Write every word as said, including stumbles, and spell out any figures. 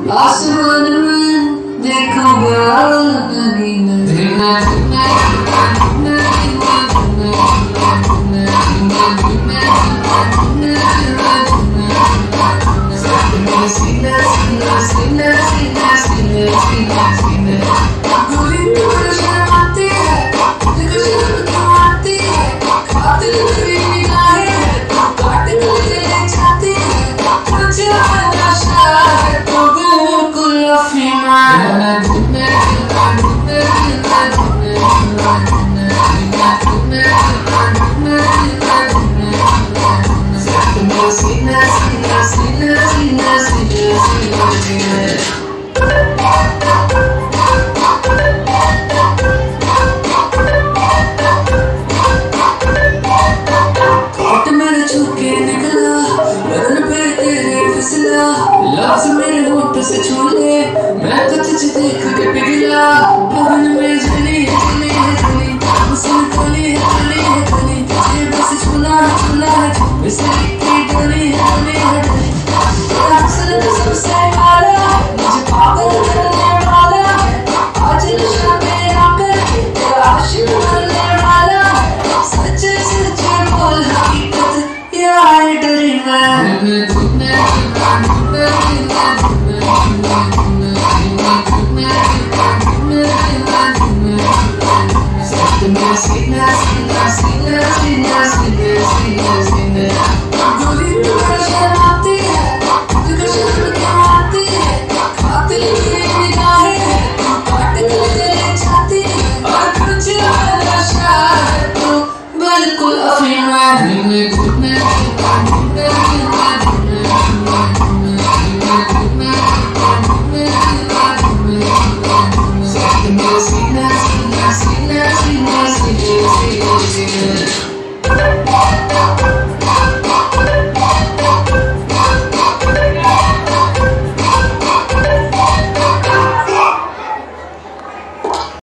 आसमान में देखो बादल लफ्ज़ मेरे होंठ से छू ले, मैं तो तुझे देख के पिघला। पवन में जली है जली है जली, मुझसे गली है गली है गली, तुझे बस छूना छूना है, वैसे की गली है गली है गली, सबसे